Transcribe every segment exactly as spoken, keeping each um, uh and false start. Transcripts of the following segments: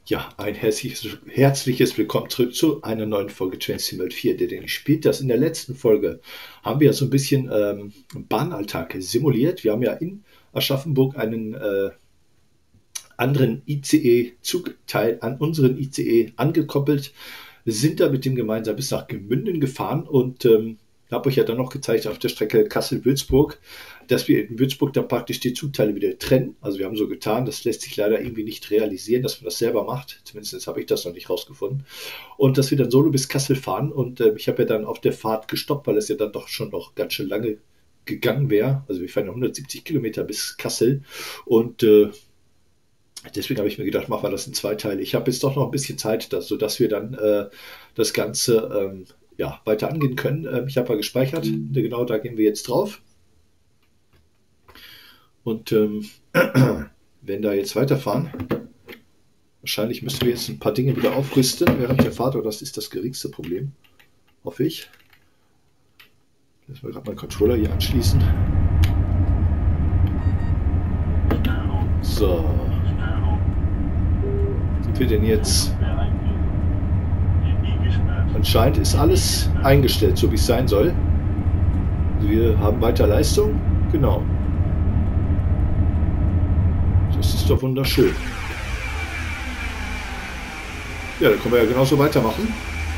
Ja, ein herzliches, herzliches Willkommen zurück zu einer neuen Folge Train Sim World vier, der den spielt. Das in der letzten Folge haben wir ja so ein bisschen ähm, Bahnalltag simuliert. Wir haben ja in Aschaffenburg einen äh, anderen I C E-Zugteil an unseren I C E angekoppelt, sind da mit dem gemeinsam bis nach Gemünden gefahren und ähm, habe euch ja dann noch gezeigt auf der Strecke Kassel-Würzburg, dass wir in Würzburg dann praktisch die Zugteile wieder trennen. Also wir haben so getan, das lässt sich leider irgendwie nicht realisieren, dass man das selber macht. Zumindest habe ich das noch nicht rausgefunden. Und dass wir dann solo bis Kassel fahren. Und äh, ich habe ja dann auf der Fahrt gestoppt, weil es ja dann doch schon noch ganz schön lange gegangen wäre. Also wir fahren ja hundertsiebzig Kilometer bis Kassel. Und äh, deswegen habe ich mir gedacht, machen wir das in zwei Teile. Ich habe jetzt doch noch ein bisschen Zeit, dass, sodass wir dann äh, das Ganze ähm, ja, weiter angehen können. Ähm, ich habe ja gespeichert. Genau, da gehen wir jetzt drauf. Und ähm, wenn da jetzt weiterfahren, wahrscheinlich müssen wir jetzt ein paar Dinge wieder aufrüsten während der Fahrt, aber das ist das geringste Problem, hoffe ich. Lass mal gerade meinen Controller hier anschließen. So. Sind wir denn jetzt? Anscheinend ist alles eingestellt, so wie es sein soll. Wir haben weiter Leistung. Genau. Das ist doch wunderschön. Ja, dann können wir ja genauso weitermachen.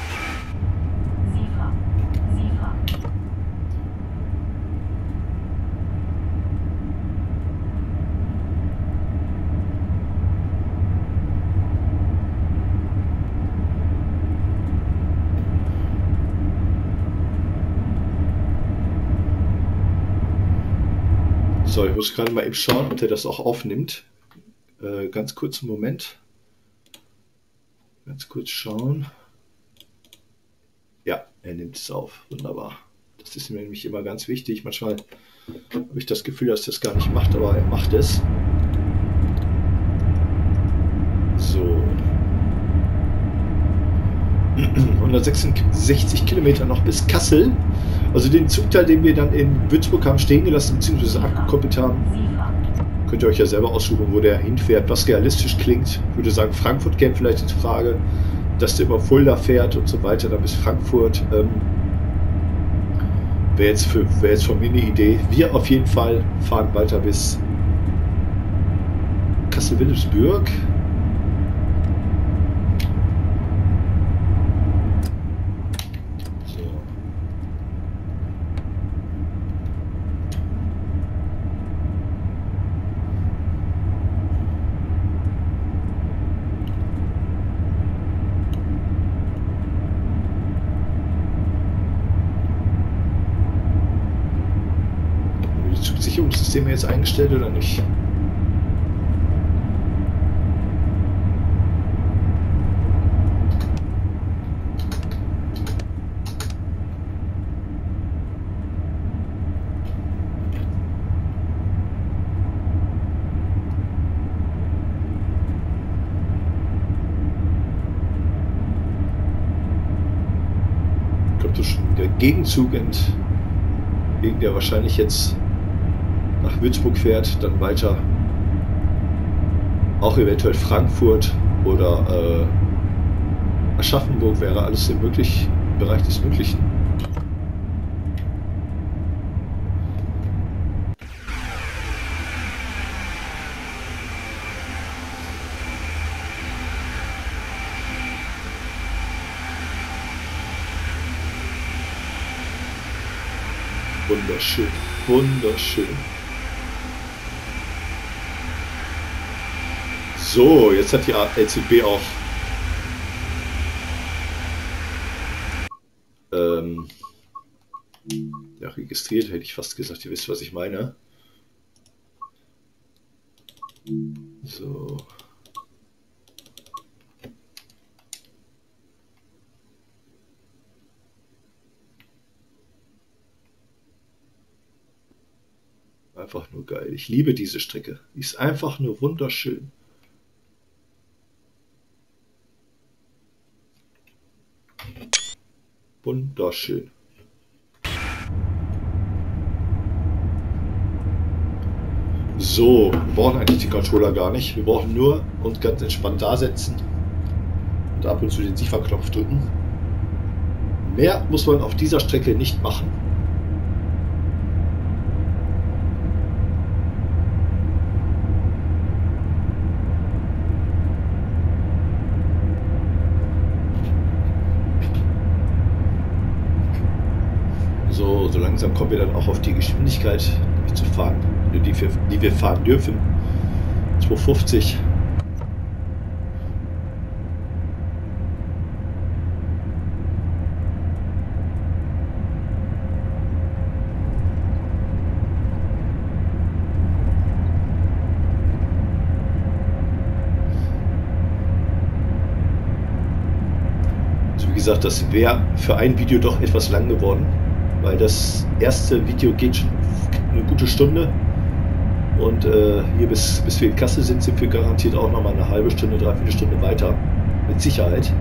So, ich muss gerade mal eben schauen, ob der das auch aufnimmt. Äh, ganz kurzen Moment. Ganz kurz schauen. Ja, er nimmt es auf. Wunderbar. Das ist mir nämlich immer ganz wichtig. Manchmal habe ich das Gefühl, dass er das gar nicht macht, aber er macht es. So. hundertsechsundsechzig Kilometer noch bis Kassel. Also den Zugteil, den wir dann in Würzburg haben stehen gelassen bzw. abgekoppelt haben, könnt ihr euch ja selber aussuchen, wo der hinfährt, was realistisch klingt. Ich würde sagen, Frankfurt käme vielleicht in Frage, dass der über Fulda fährt und so weiter, dann bis Frankfurt. Ähm, Wäre jetzt, wär jetzt von mir eine Idee. Wir auf jeden Fall fahren weiter bis Kassel-Wilhelmsburg. Sicherungssysteme jetzt eingestellt oder nicht? Kommt doch schon der Gegenzug ent, wegen der wahrscheinlich jetzt nach Würzburg fährt, dann weiter auch eventuell Frankfurt oder äh, Aschaffenburg, wäre alles im, möglich, im Bereich des Möglichen. Wunderschön, wunderschön. So, jetzt hat die L Z B auch ähm, ja, registriert, hätte ich fast gesagt. Ihr wisst, was ich meine. So. Einfach nur geil. Ich liebe diese Strecke. Die ist einfach nur wunderschön. Wunderschön. So, wir brauchen eigentlich die Controller gar nicht. Wir brauchen nur uns ganz entspannt da setzen und ab und zu den Sicherknopf drücken. Mehr muss man auf dieser Strecke nicht machen. So, so langsam kommen wir dann auch auf die Geschwindigkeit, die zu fahren, die wir, die wir fahren dürfen. zweihundertfünfzig. Also wie gesagt, das wäre für ein Video doch etwas lang geworden, weil das erste Video geht schon eine gute Stunde und äh, hier bis, bis wir in Kassel sind, sind wir garantiert auch noch mal eine halbe Stunde, dreiviertel Stunde weiter, mit Sicherheit.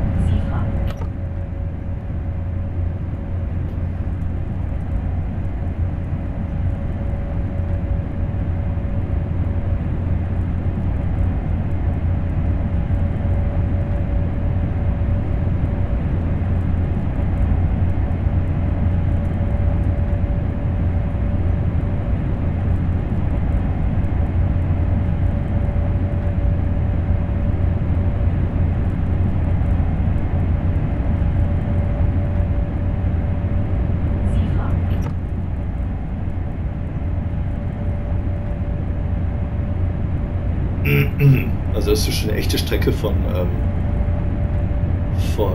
Also das ist schon eine echte Strecke von, ähm, von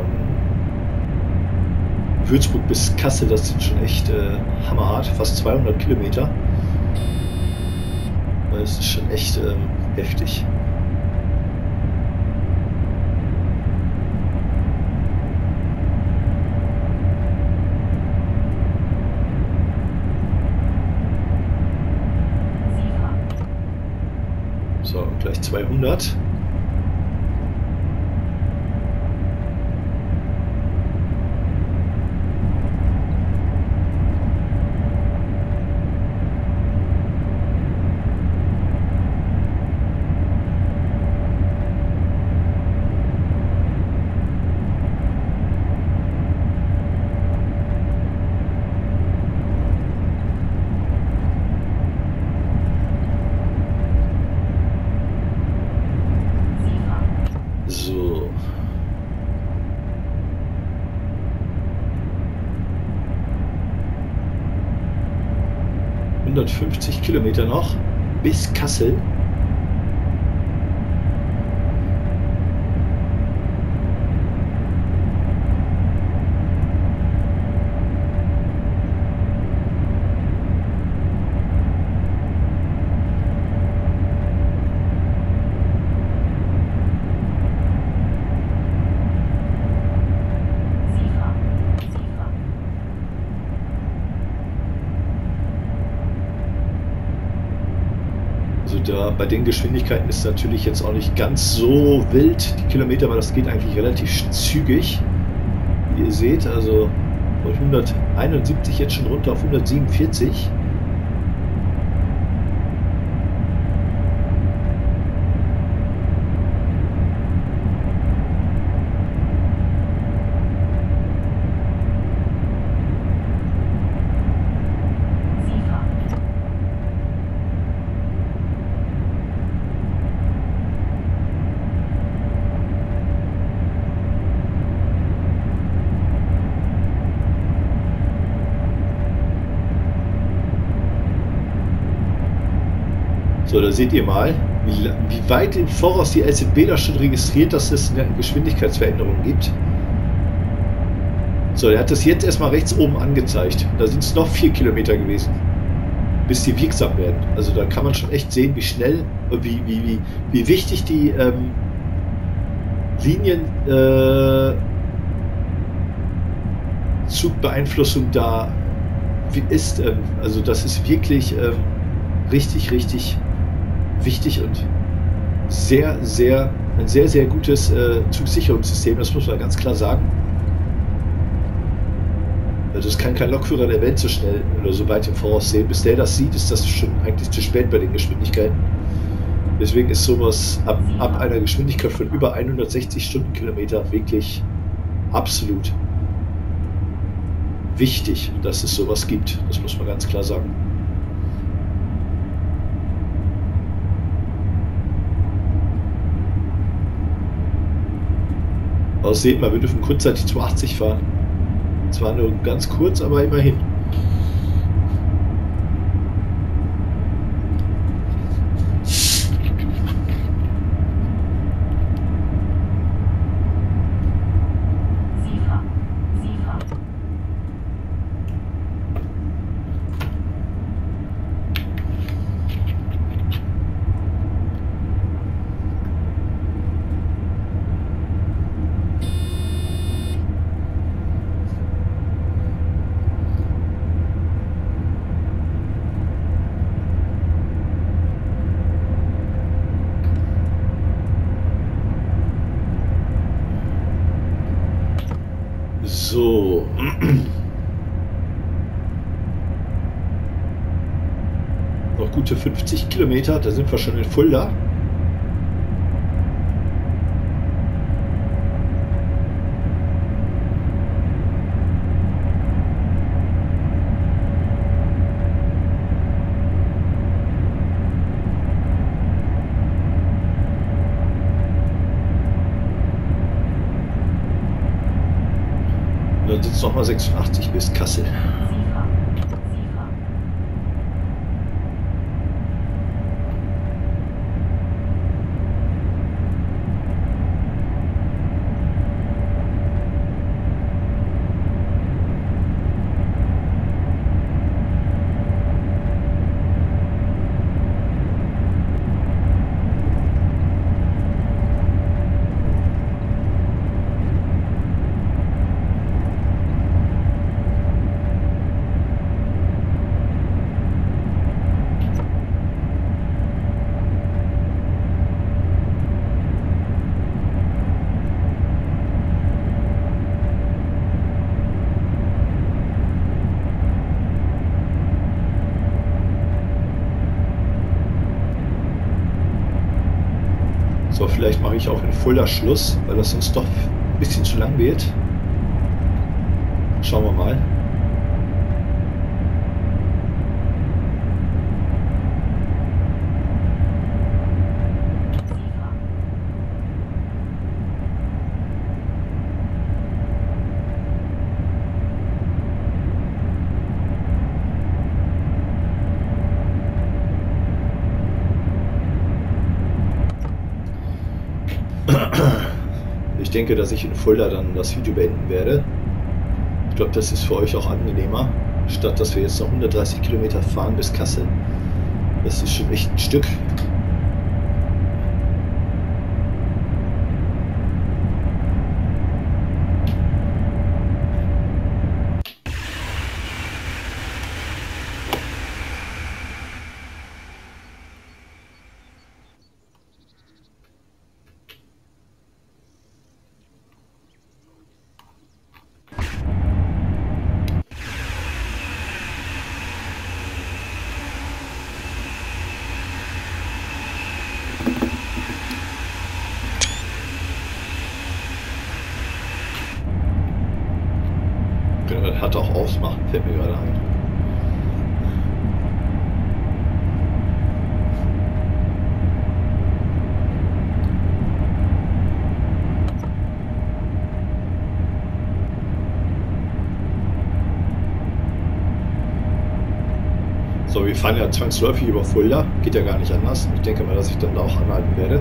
Würzburg bis Kassel, das sind schon echt äh, hammerhart, fast zweihundert Kilometer. Das ist schon echt ähm, heftig. So, gleich zweihundert. So. hundertfünfzig Kilometer noch bis Kassel. Da bei den Geschwindigkeiten ist natürlich jetzt auch nicht ganz so wild, die Kilometer, weil das geht eigentlich relativ zügig, wie ihr seht. Also von hunderteinundsiebzig jetzt schon runter auf hundertsiebenundvierzig. So, da seht ihr mal, wie, wie weit im Voraus die L Z B da schon registriert, dass es eine Geschwindigkeitsveränderung gibt. So, der hat das jetzt erstmal rechts oben angezeigt. Da sind es noch vier Kilometer gewesen, bis die wirksam werden. Also da kann man schon echt sehen, wie schnell, wie, wie, wie, wie wichtig die ähm, Linien äh, Zugbeeinflussung da ist. Ähm, also das ist wirklich ähm, richtig, richtig wichtig und sehr, sehr, ein sehr, sehr gutes äh, Zugsicherungssystem, das muss man ganz klar sagen. Also das kann kein Lokführer der Welt so schnell oder so weit im Voraus sehen. Bis der das sieht, ist das schon eigentlich zu spät bei den Geschwindigkeiten. Deswegen ist sowas ab, ab einer Geschwindigkeit von über hundertsechzig Stundenkilometer wirklich absolut wichtig, dass es sowas gibt. Das muss man ganz klar sagen. Aber seht mal, wir dürfen kurzzeitig zweihundertachtzig fahren. Zwar nur ganz kurz, aber immerhin. So. Noch gute fünfzig Kilometer, da sind wir schon in Fulda. Dann sind es nochmal sechsundachtzig bis Kassel. So, vielleicht mache ich auch in Fulda Schluss, weil das sonst doch ein bisschen zu lang wird. Schauen wir mal. Ich denke, dass ich in Fulda dann das Video beenden werde. Ich glaube, das ist für euch auch angenehmer, statt dass wir jetzt noch hundertdreißig Kilometer fahren bis Kassel. Das ist schon echt ein Stück. Hat auch ausmachen, fällt mir gerade ein. So, wir fahren ja zwangsläufig über Fulda, geht ja gar nicht anders. Ich denke mal, dass ich dann da auch anhalten werde.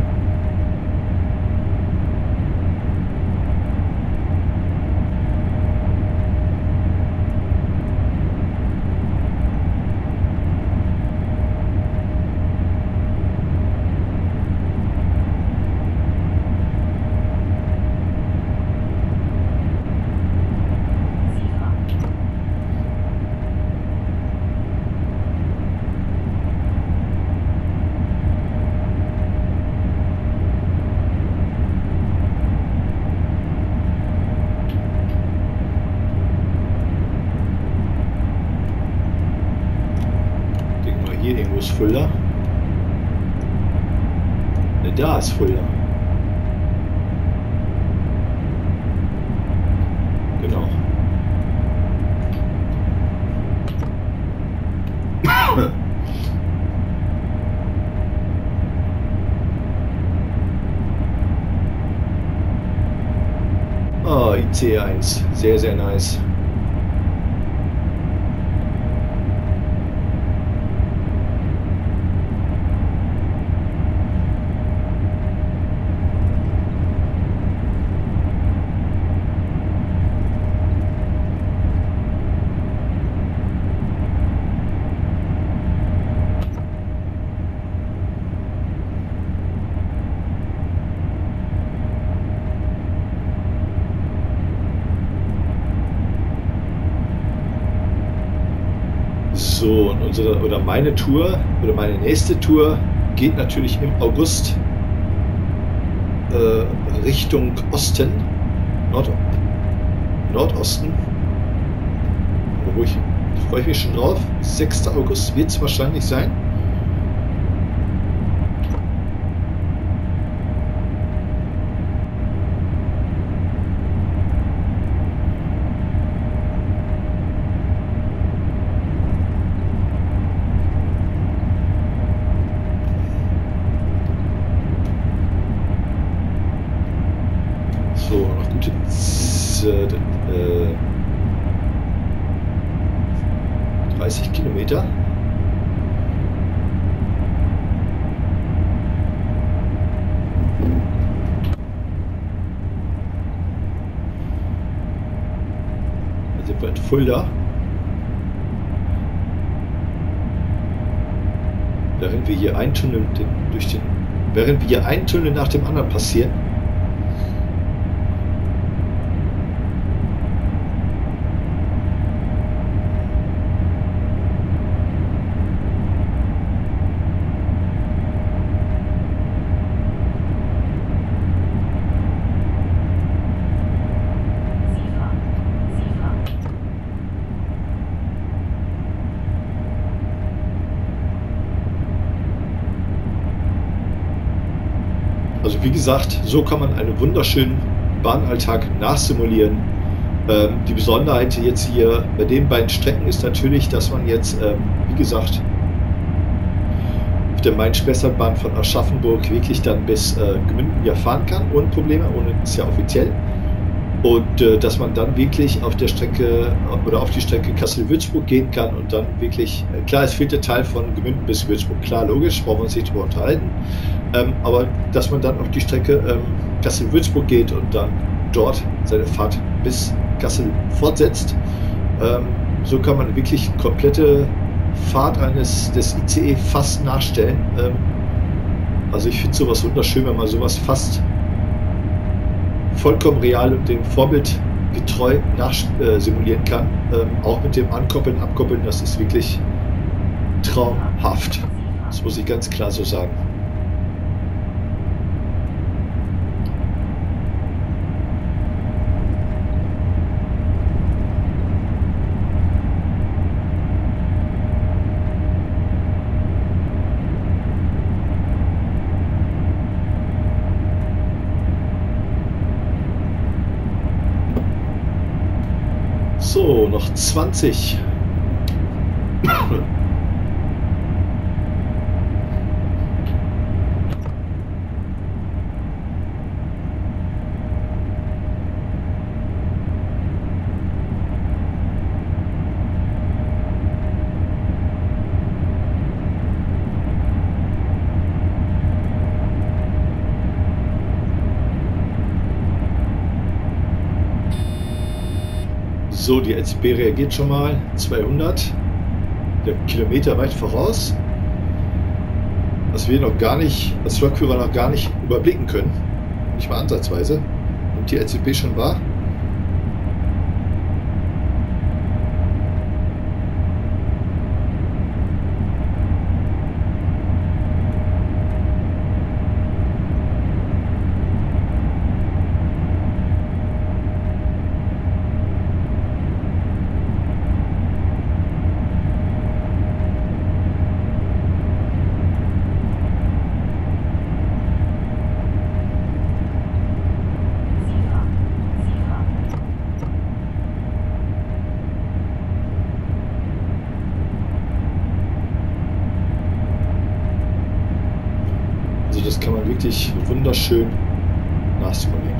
Hier irgendwo ist Fulda. Da ist Fulda. Genau. Oh, I C eins. Sehr, sehr nice. So, und unsere oder meine Tour oder meine nächste Tour geht natürlich im August äh, Richtung Osten, Nord Nordosten. Wo ich, da freue ich mich schon drauf. sechster August wird es wahrscheinlich sein. So, noch gute äh, dreißig Kilometer. Da sind wir in Fulda. Während wir hier ein Tunnel durch den, während wir hier ein Tunnel nach dem anderen passieren. Also wie gesagt, so kann man einen wunderschönen Bahnalltag nachsimulieren. Ähm, die Besonderheit jetzt hier bei den beiden Strecken ist natürlich, dass man jetzt, ähm, wie gesagt, auf der Main-Spessart-Bahn von Aschaffenburg wirklich dann bis äh, Gmünden ja fahren kann, ohne Probleme, ohne ist ja offiziell. Und äh, dass man dann wirklich auf der Strecke oder auf die Strecke Kassel-Würzburg gehen kann und dann wirklich, äh, klar, es fehlt der Teil von Gmünden bis Würzburg, klar, logisch, brauchen wir uns nicht drüber unterhalten, ähm, aber dass man dann auf die Strecke ähm, Kassel-Würzburg geht und dann dort seine Fahrt bis Kassel fortsetzt, ähm, so kann man wirklich eine komplette Fahrt eines des I C E fast nachstellen. Ähm, also ich finde sowas wunderschön, wenn man sowas fast vollkommen real und dem Vorbild getreu nachsimulieren kann. Ähm, auch mit dem Ankoppeln, Abkoppeln, das ist wirklich traumhaft. Das muss ich ganz klar so sagen. So, noch zwanzig. So, die L C P reagiert schon mal. zweihundert. Der Kilometer weit voraus. Was wir noch gar nicht, als Lokführer noch gar nicht überblicken können. Nicht mal ansatzweise. Und die L C P schon war. wirklich wunderschön nachsimulieren.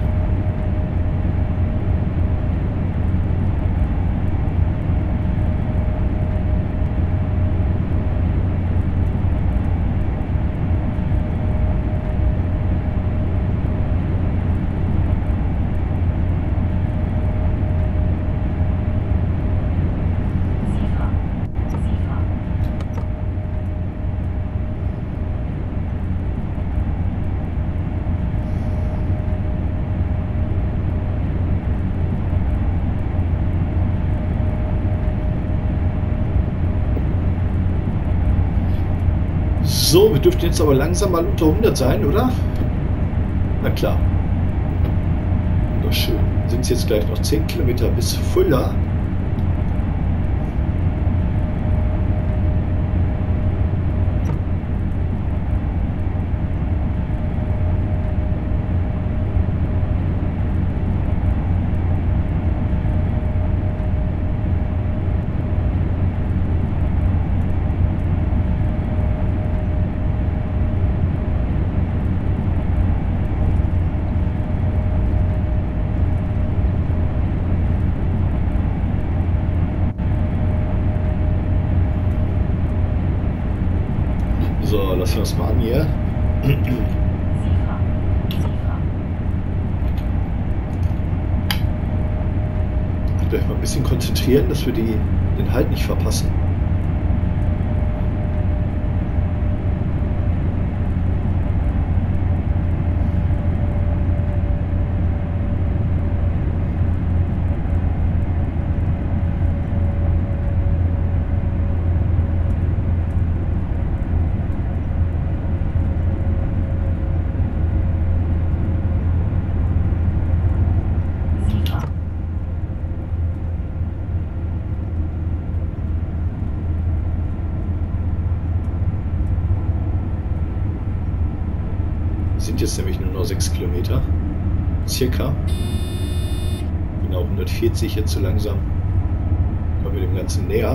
So, wir dürften jetzt aber langsam mal unter hundert sein, oder? Na klar. Wunderschön. Sind es jetzt gleich noch zehn Kilometer bis Fulda. So, lassen wir uns mal an hier. Gleich mal ein bisschen konzentrieren, dass wir die, den Halt nicht verpassen. Sind jetzt nämlich nur noch sechs Kilometer, circa. Genau hundertvierzig jetzt so langsam. Kommen wir dem Ganzen näher.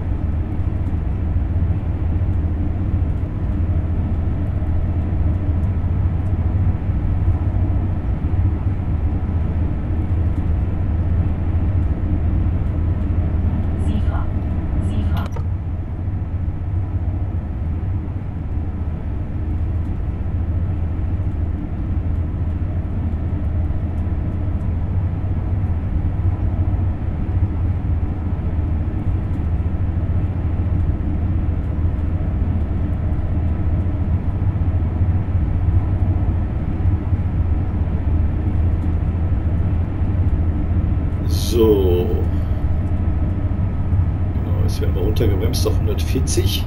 So. Genau, jetzt werden wir runtergebremst auf hundertvierzig.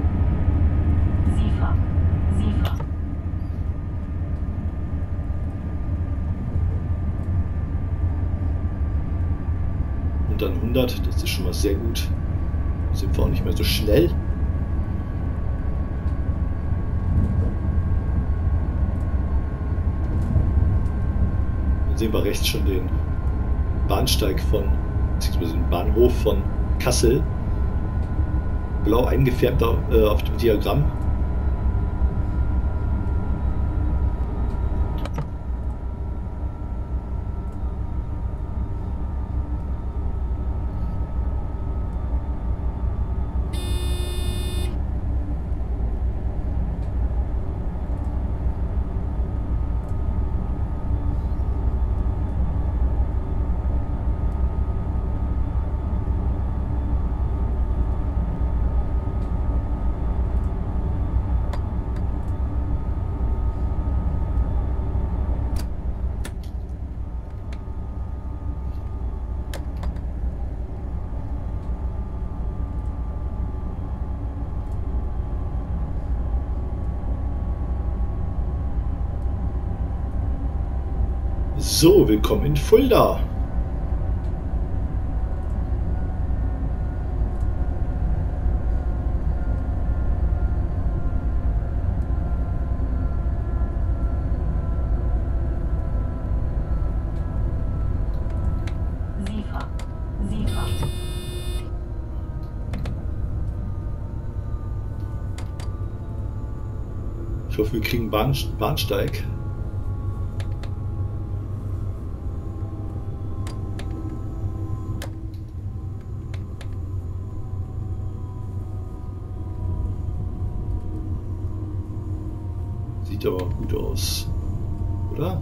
Und dann hundert, das ist schon mal sehr gut. Sind wir auch nicht mehr so schnell. Dann sehen wir rechts schon den Bahnsteig von, beziehungsweise den Bahnhof von Kassel. Blau eingefärbt auf, äh, auf dem Diagramm. So, willkommen in Fulda. Ich hoffe, wir kriegen einen Bahn, Bahnsteig. Sieht aber gut aus, oder?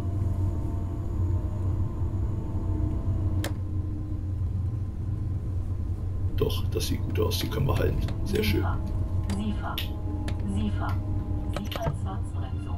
Doch, das sieht gut aus, die können wir halten. Sehr schön. Siefer. Siefer. Sicherheitsbremsung.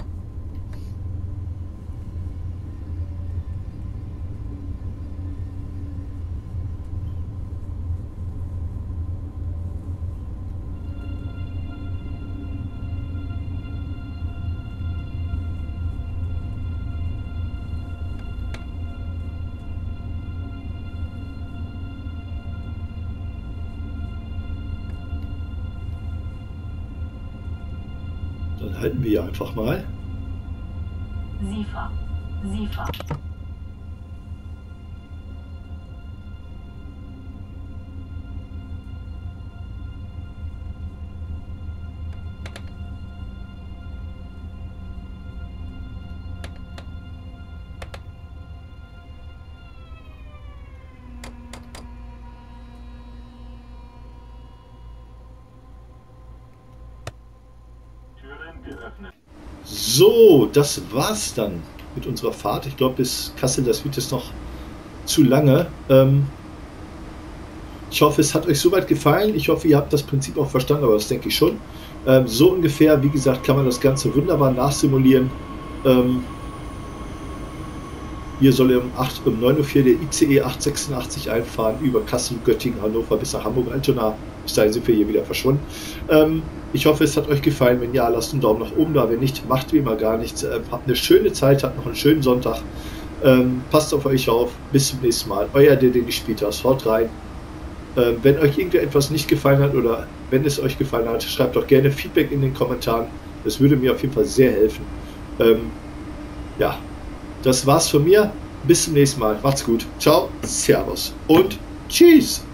Dann halten wir hier einfach mal. Siefer. Siefer. So, das war's dann mit unserer Fahrt. Ich glaube, bis Kassel, das wird jetzt noch zu lange. Ähm ich hoffe, es hat euch soweit gefallen. Ich hoffe, ihr habt das Prinzip auch verstanden, aber das denke ich schon. Ähm, so ungefähr, wie gesagt, kann man das Ganze wunderbar nachsimulieren. Ähm hier soll um, acht, um neun Uhr vier der I C E acht sechsundachtzig einfahren über Kassel, Göttingen, Hannover bis nach Hamburg-Altona. Bis dahin sind wir hier wieder verschwunden. Ähm Ich hoffe, es hat euch gefallen. Wenn ja, lasst einen Daumen nach oben da. Wenn nicht, macht wie immer gar nichts. Ähm, habt eine schöne Zeit, habt noch einen schönen Sonntag. Ähm, passt auf euch auf. Bis zum nächsten Mal. Euer, der den gespielt hat. Haut rein. Ähm, wenn euch irgendetwas nicht gefallen hat oder wenn es euch gefallen hat, schreibt doch gerne Feedback in den Kommentaren. Das würde mir auf jeden Fall sehr helfen. Ähm, ja, das war's von mir. Bis zum nächsten Mal. Macht's gut. Ciao, Servus und Tschüss.